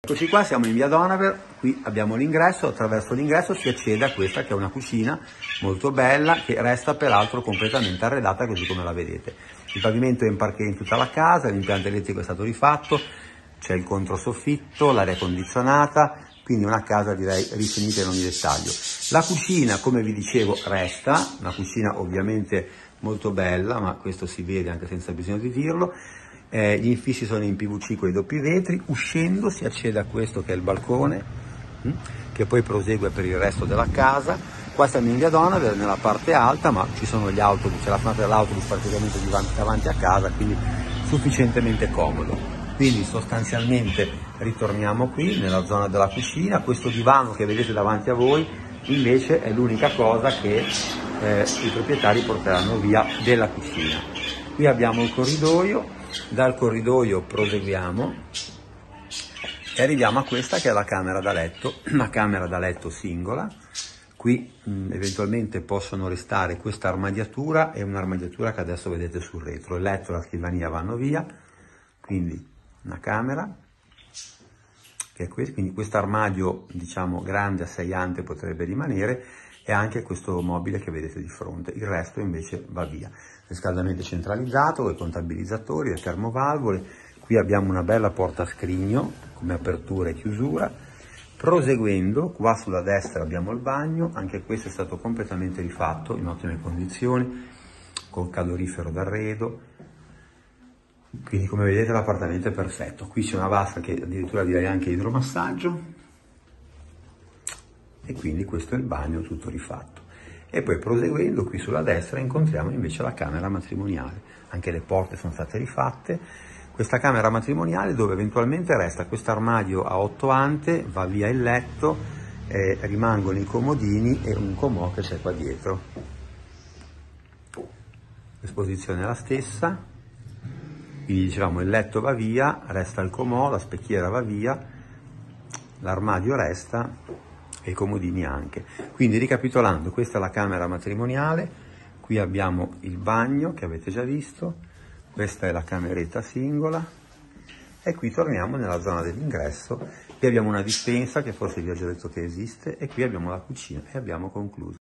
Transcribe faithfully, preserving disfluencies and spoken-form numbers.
Eccoci qua, siamo in via Donaver, qui abbiamo l'ingresso, attraverso l'ingresso si accede a questa che è una cucina molto bella che resta peraltro completamente arredata così come la vedete. Il pavimento è in parquet in tutta la casa, l'impianto elettrico è stato rifatto, c'è il controsoffitto, l'aria condizionata, quindi una casa direi rifinita in ogni dettaglio. La cucina, come vi dicevo, resta, una cucina ovviamente molto bella, ma questo si vede anche senza bisogno di dirlo. Eh, gli infissi sono in P V C con i doppi vetri, uscendo si accede a questo che è il balcone, hm, che poi prosegue per il resto della casa. Qua siamo in via Donaver, nella parte alta, ma ci sono gli autobus, c'è la fermata dell'autobus praticamente davanti a casa, quindi sufficientemente comodo. Quindi sostanzialmente ritorniamo qui nella zona della cucina. Questo divano che vedete davanti a voi invece è l'unica cosa che eh, i proprietari porteranno via della cucina. Qui abbiamo il corridoio. Dal corridoio proseguiamo e arriviamo a questa che è la camera da letto, una camera da letto singola. Qui mh, eventualmente possono restare questa armadiatura e un'armadiatura che adesso vedete sul retro. Il letto e la scrivania vanno via, quindi una camera che è questa, quindi questo armadio diciamo grande a sei ante potrebbe rimanere e anche questo mobile che vedete di fronte, il resto invece va via. Riscaldamento centralizzato, i contabilizzatori, le termovalvole, qui abbiamo una bella porta a scrigno come apertura e chiusura. Proseguendo, qua sulla destra abbiamo il bagno, anche questo è stato completamente rifatto in ottime condizioni, col calorifero d'arredo, quindi come vedete l'appartamento è perfetto. Qui c'è una vasca che addirittura direi anche idromassaggio e quindi questo è il bagno tutto rifatto. E poi proseguendo qui sulla destra incontriamo invece la camera matrimoniale, anche le porte sono state rifatte. Questa camera matrimoniale dove eventualmente resta questo armadio a otto ante, va via il letto, eh, rimangono i comodini e un comò che c'è qua dietro. L'esposizione è la stessa, quindi dicevamo il letto va via, resta il comò, la specchiera va via, l'armadio resta e i comodini anche. Quindi ricapitolando, questa è la camera matrimoniale, qui abbiamo il bagno che avete già visto, questa è la cameretta singola e qui torniamo nella zona dell'ingresso. Qui abbiamo una dispensa che forse vi ho già detto che esiste e qui abbiamo la cucina e abbiamo concluso.